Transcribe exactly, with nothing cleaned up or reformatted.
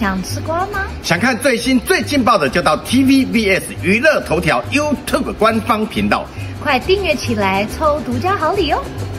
想吃瓜吗？ 想看最新最劲爆的，就到 T V B S 娱乐头条 YouTube 官方频道， 快订阅起来，抽独家好礼哦！